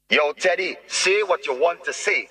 Yo, Teddy, say what you want to say.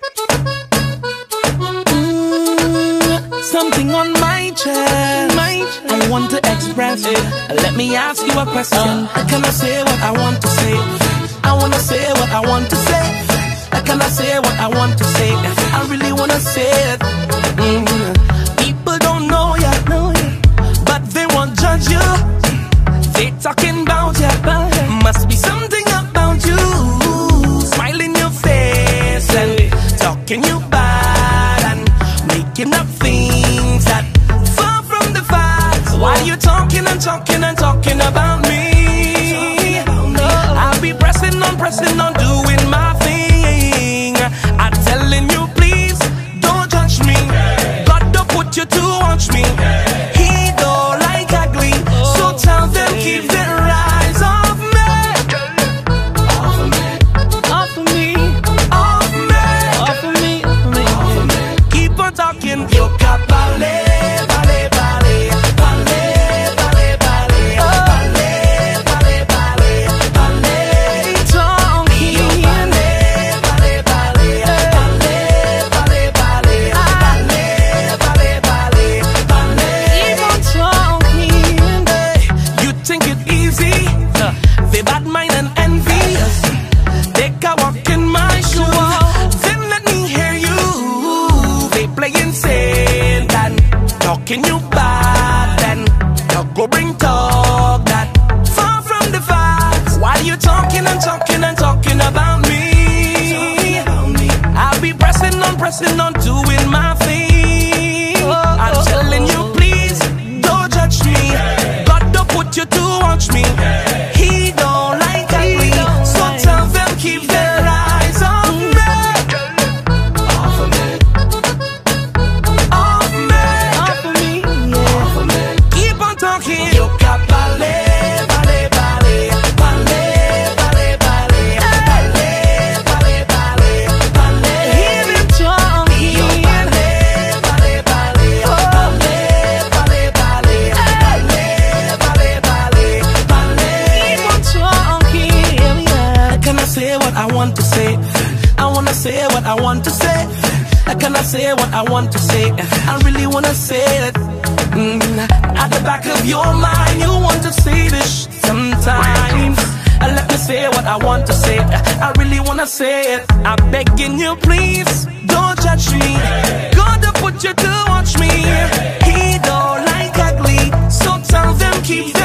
Something on my chest, I want to express it. Let me ask you a question. Can I say what I want to say? I want to say what I want to say. Can I say what I want to say? I really want to say it. People don't know yet, but they won't judge you. They talking about you. Must be something about you. Smile in your face and talking you bad and making up things that far from the facts. Why you talking and talking and talking about me? I'll be pressing on, doing my thing. I'm telling you, please don't judge me. God don't put you to watch me. He don't like ugly, so tell them keep their eyes off me. Off of me, off of me, off me, off of me, off of me. Keep on talking, yo capale, vale, vale, vale, vale, vale, vale, vale, vale, vale. Talking, vale, vale, vale, vale, vale, vale, vale, vale, vale. Keep on talking. You think it easy? They bad mind and envy. Take a walk in my shoes, then let me hear you. They playing Satan, talking you bad, and you go bring talk that far from the facts. Why you talking and talking and talking about me? I'll be pressing on, doing my thing. I'm telling you, please don't judge me. God don't put you to watch me. He don't like ugly, so tell them keep their eyes on me. Off of me, off me, off of me, off of me. Keep on talking. Yo capale, vale, vale, vale, vale, vale, vale, vale, vale, vale. Hear him talking. Yo vale, vale, vale, vale, vale, vale, vale, vale, vale. Keep on talking. Can I say what I want to say? I wanna say what I want to say. Can I say what I want to say? I really wanna say it. At the back of your mind, you want to say this sometimes. Let me say what I want to say. I really wanna say it. I'm begging you, please don't judge me. God don't put you to watch me. He don't like ugly, so tell them keep